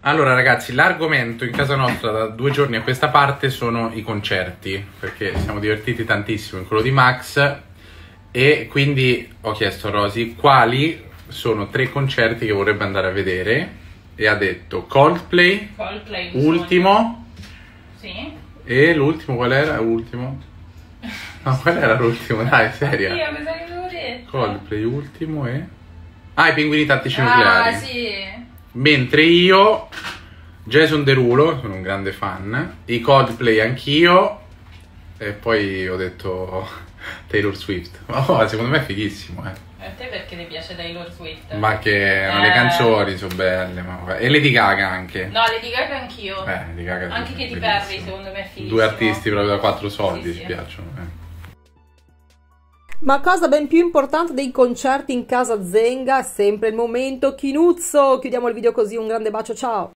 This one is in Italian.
Allora ragazzi, l'argomento in casa nostra da 2 giorni a questa parte sono i concerti, perché siamo divertiti tantissimo in quello di Max e quindi ho chiesto a Rosy quali sono 3 concerti che vorrebbe andare a vedere e ha detto Coldplay, ultimo, sì. E l'ultimo qual era? Ultimo? No, qual era l'ultimo? Dai, seria. Io cosa che avevo detto? Coldplay, ultimo e... Ah, i pinguini tattici nucleari. Ah, sì. Mentre io, Jason Derulo, sono un grande fan, i Coldplay anch'io, e poi ho detto Taylor Swift. Oh, secondo me è fighissimo, A te perché ti piace Taylor Swift? Ma che le canzoni sono belle, ma... E Lady Gaga anche. No, Lady Gaga anch'io. Lady Gaga anche è Katy bellissimo. Perry secondo me è fighissimo. 2 artisti proprio da 4 soldi, Sì, ci sì. piacciono. Ma cosa ben più importante dei concerti in casa Zenga è sempre il momento chinuzzo. Chiudiamo il video così, un grande bacio, ciao!